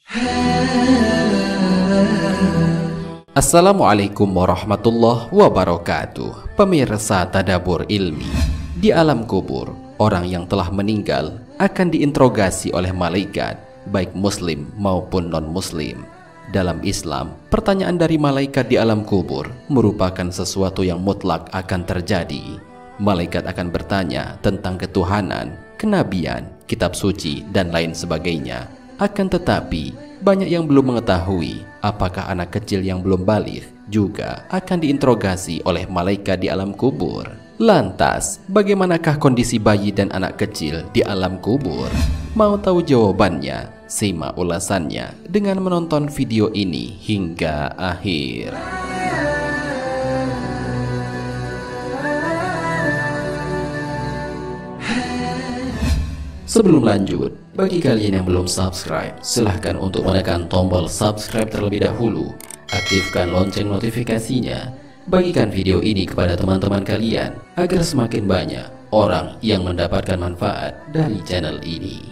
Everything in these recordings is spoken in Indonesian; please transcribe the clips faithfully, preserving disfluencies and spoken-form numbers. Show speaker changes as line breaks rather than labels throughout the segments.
Assalamualaikum warahmatullahi wabarakatuh. Pemirsa Tadabbur Ilmi, di alam kubur, orang yang telah meninggal akan diinterogasi oleh malaikat, baik muslim maupun non-muslim. Dalam Islam, pertanyaan dari malaikat di alam kubur merupakan sesuatu yang mutlak akan terjadi. Malaikat akan bertanya tentang ketuhanan, kenabian, kitab suci, dan lain sebagainya. Akan tetapi, banyak yang belum mengetahui apakah anak kecil yang belum balik juga akan diinterogasi oleh malaikat di alam kubur. Lantas, bagaimanakah kondisi bayi dan anak kecil di alam kubur? Mau tahu jawabannya? Simak ulasannya dengan menonton video ini hingga akhir. Sebelum lanjut, bagi kalian yang belum subscribe, silahkan untuk menekan tombol subscribe terlebih dahulu. Aktifkan lonceng notifikasinya. Bagikan video ini kepada teman-teman kalian agar semakin banyak orang yang mendapatkan manfaat dari channel ini.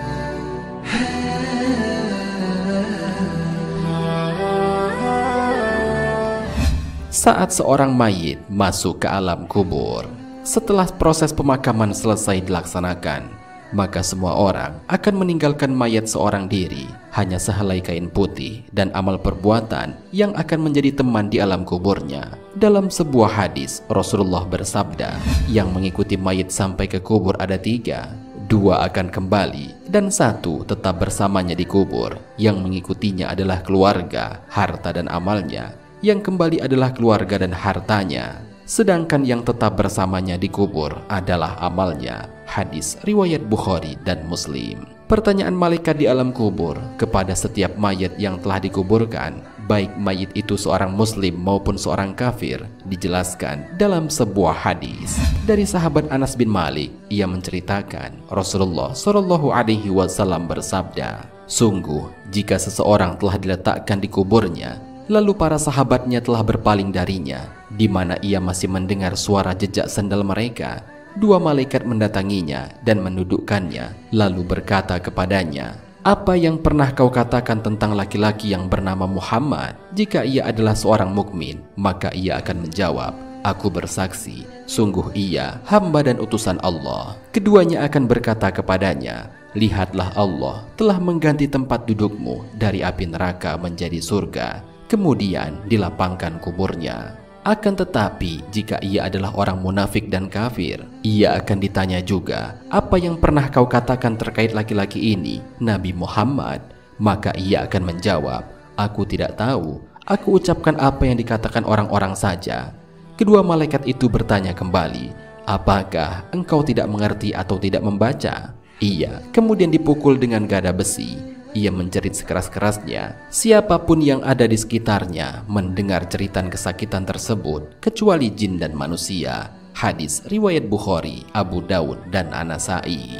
Saat seorang mayit masuk ke alam kubur, setelah proses pemakaman selesai dilaksanakan, maka semua orang akan meninggalkan mayat seorang diri, hanya sehelai kain putih dan amal perbuatan yang akan menjadi teman di alam kuburnya. Dalam sebuah hadis, Rasulullah bersabda, yang mengikuti mayat sampai ke kubur ada tiga. Dua akan kembali dan satu tetap bersamanya di kubur. Yang mengikutinya adalah keluarga, harta dan amalnya. Yang kembali adalah keluarga dan hartanya, sedangkan yang tetap bersamanya di kubur adalah amalnya. Hadis riwayat Bukhari dan Muslim. Pertanyaan malaikat di alam kubur kepada setiap mayat yang telah dikuburkan, baik mayit itu seorang muslim maupun seorang kafir, dijelaskan dalam sebuah hadis dari sahabat Anas bin Malik. Ia menceritakan Rasulullah Shallallahu Alaihi Wasallam bersabda, sungguh jika seseorang telah diletakkan di kuburnya, lalu para sahabatnya telah berpaling darinya, di mana ia masih mendengar suara jejak sandal mereka, dua malaikat mendatanginya dan mendudukkannya, lalu berkata kepadanya, apa yang pernah kau katakan tentang laki-laki yang bernama Muhammad? Jika ia adalah seorang mukmin, maka ia akan menjawab, aku bersaksi, sungguh ia hamba dan utusan Allah. Keduanya akan berkata kepadanya, lihatlah Allah telah mengganti tempat dudukmu dari api neraka menjadi surga, kemudian dilapangkan kuburnya. Akan tetapi, jika ia adalah orang munafik dan kafir, ia akan ditanya juga, apa yang pernah kau katakan terkait laki-laki ini, Nabi Muhammad? Maka ia akan menjawab, aku tidak tahu, aku ucapkan apa yang dikatakan orang-orang saja. Kedua malaikat itu bertanya kembali, apakah engkau tidak mengerti atau tidak membaca? Ia kemudian dipukul dengan gada besi. Ia menjerit sekeras-kerasnya. Siapapun yang ada di sekitarnya mendengar jeritan kesakitan tersebut, kecuali jin dan manusia. Hadis riwayat Bukhari, Abu Daud, dan An-Nasai.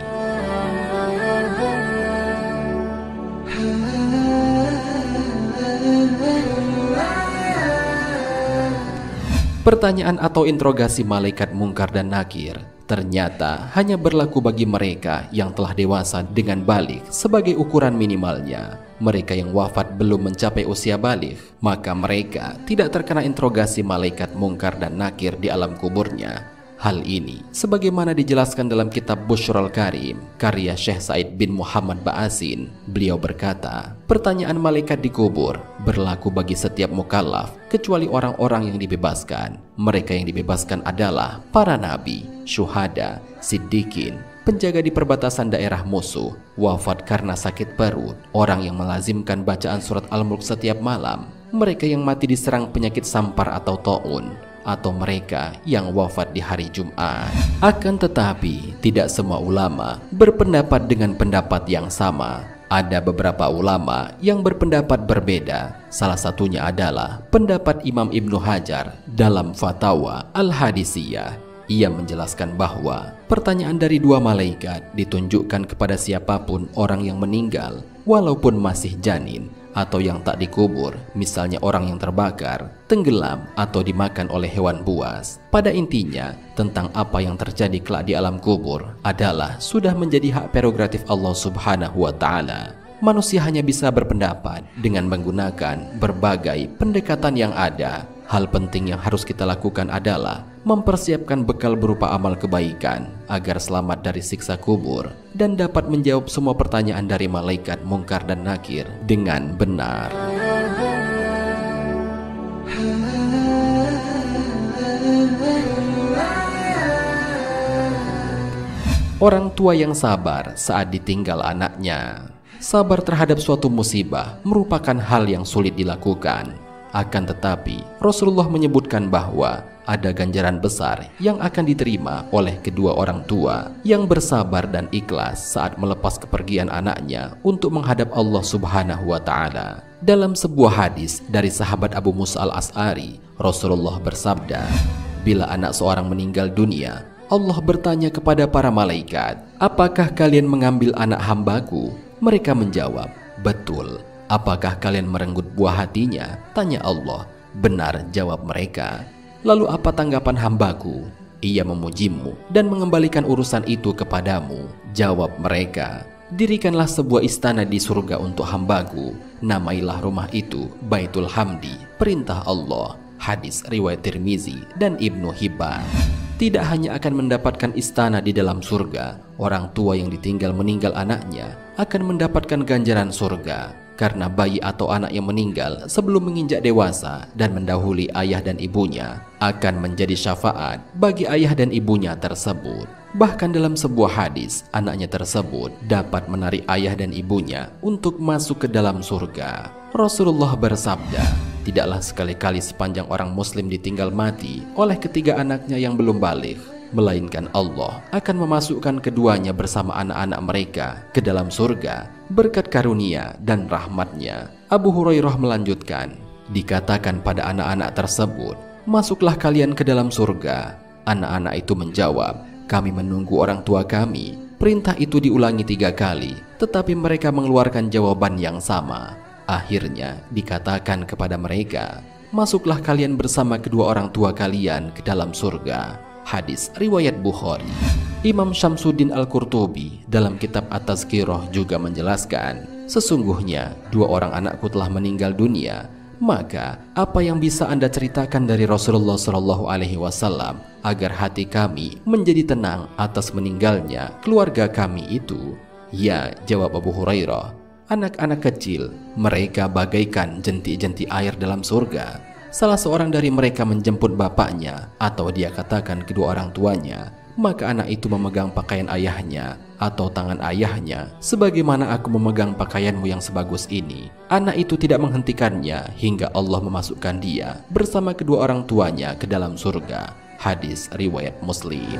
Pertanyaan atau interogasi malaikat Mungkar dan Nakir ternyata hanya berlaku bagi mereka yang telah dewasa dengan balik sebagai ukuran minimalnya. Mereka yang wafat belum mencapai usia balik, maka mereka tidak terkena interogasi malaikat Mungkar dan Nakir di alam kuburnya. Hal ini sebagaimana dijelaskan dalam kitab Busyral Karim karya Syekh Said bin Muhammad Ba'asin. Beliau berkata, pertanyaan malaikat di kubur berlaku bagi setiap mukallaf kecuali orang-orang yang dibebaskan. Mereka yang dibebaskan adalah para nabi, syuhada, siddiqin, penjaga di perbatasan daerah musuh, wafat karena sakit perut, orang yang melazimkan bacaan surat Al-Mulk setiap malam, mereka yang mati diserang penyakit sampar atau taun, atau mereka yang wafat di hari Jumat. Akan tetapi, tidak semua ulama berpendapat dengan pendapat yang sama. Ada beberapa ulama yang berpendapat berbeda. Salah satunya adalah pendapat Imam Ibnu Hajar dalam Fatawa Al-Hadisiyah. Ia menjelaskan bahwa pertanyaan dari dua malaikat ditunjukkan kepada siapapun orang yang meninggal, walaupun masih janin, atau yang tak dikubur, misalnya orang yang terbakar, tenggelam, atau dimakan oleh hewan buas. Pada intinya, tentang apa yang terjadi kelak di alam kubur adalah sudah menjadi hak prerogatif Allah Subhanahu wa Ta'ala. Manusia hanya bisa berpendapat dengan menggunakan berbagai pendekatan yang ada. Hal penting yang harus kita lakukan adalah mempersiapkan bekal berupa amal kebaikan agar selamat dari siksa kubur dan dapat menjawab semua pertanyaan dari malaikat Mungkar dan Nakir dengan benar. Orang tua yang sabar saat ditinggal anaknya. Sabar terhadap suatu musibah merupakan hal yang sulit dilakukan. Akan tetapi, Rasulullah menyebutkan bahwa ada ganjaran besar yang akan diterima oleh kedua orang tua yang bersabar dan ikhlas saat melepas kepergian anaknya untuk menghadap Allah Subhanahu wa Ta'ala. Dalam sebuah hadis dari sahabat Abu Musa al-As'ari, Rasulullah bersabda, "Bila anak seorang meninggal dunia, Allah bertanya kepada para malaikat, 'Apakah kalian mengambil anak hambaku?' Mereka menjawab, 'Betul.' 'Apakah kalian merenggut buah hatinya?' tanya Allah. 'Benar,' jawab mereka. 'Lalu apa tanggapan hambaku?' 'Ia memujimu dan mengembalikan urusan itu kepadamu,' jawab mereka. 'Dirikanlah sebuah istana di surga untuk hambaku. Namailah rumah itu Baitul Hamdi, perintah Allah.' Hadis riwayat Tirmizi dan Ibnu Hibban. Tidak hanya akan mendapatkan istana di dalam surga, orang tua yang ditinggal meninggal anaknya akan mendapatkan ganjaran surga. Karena bayi atau anak yang meninggal sebelum menginjak dewasa dan mendahului ayah dan ibunya akan menjadi syafaat bagi ayah dan ibunya tersebut. Bahkan dalam sebuah hadis, anaknya tersebut dapat menarik ayah dan ibunya untuk masuk ke dalam surga. Rasulullah bersabda, "Tidaklah sekali-kali sepanjang orang muslim ditinggal mati oleh ketiga anaknya yang belum baligh, melainkan Allah akan memasukkan keduanya bersama anak-anak mereka ke dalam surga berkat karunia dan rahmatnya." Abu Hurairah melanjutkan, dikatakan pada anak-anak tersebut, "Masuklah kalian ke dalam surga." Anak-anak itu menjawab, "Kami menunggu orang tua kami." Perintah itu diulangi tiga kali, tetapi mereka mengeluarkan jawaban yang sama. Akhirnya dikatakan kepada mereka, "Masuklah kalian bersama kedua orang tua kalian ke dalam surga." Hadis riwayat Bukhari. Imam Syamsuddin Al-Qurtubi dalam kitab At-Tazkirah juga menjelaskan, "Sesungguhnya dua orang anakku telah meninggal dunia. Maka apa yang bisa Anda ceritakan dari Rasulullah Shallallahu Alaihi Wasallam agar hati kami menjadi tenang atas meninggalnya keluarga kami itu?" "Ya," jawab Abu Hurairah, "anak-anak kecil, mereka bagaikan jentik-jentik air dalam surga. Salah seorang dari mereka menjemput bapaknya atau dia katakan kedua orang tuanya, maka anak itu memegang pakaian ayahnya atau tangan ayahnya sebagaimana aku memegang pakaianmu yang sebagus ini. Anak itu tidak menghentikannya hingga Allah memasukkan dia bersama kedua orang tuanya ke dalam surga." Hadis riwayat Muslim.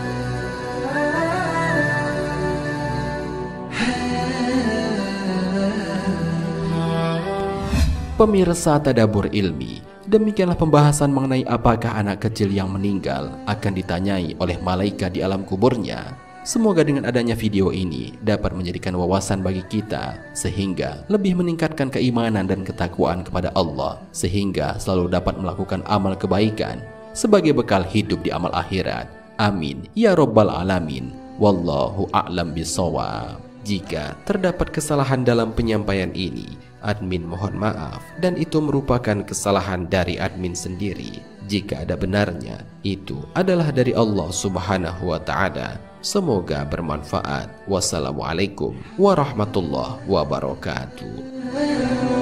Pemirsa Tadabbur Ilmi, demikianlah pembahasan mengenai apakah anak kecil yang meninggal akan ditanyai oleh malaikat di alam kuburnya. Semoga dengan adanya video ini dapat menjadikan wawasan bagi kita sehingga lebih meningkatkan keimanan dan ketakwaan kepada Allah, sehingga selalu dapat melakukan amal kebaikan sebagai bekal hidup di amal akhirat. Amin ya Rabbal Alamin. Wallahu a'lam bishawab. Jika terdapat kesalahan dalam penyampaian ini, admin mohon maaf, dan itu merupakan kesalahan dari admin sendiri. Jika ada benarnya, itu adalah dari Allah Subhanahu wa Ta'ala. Semoga bermanfaat. Wassalamualaikum warahmatullahi wabarakatuh.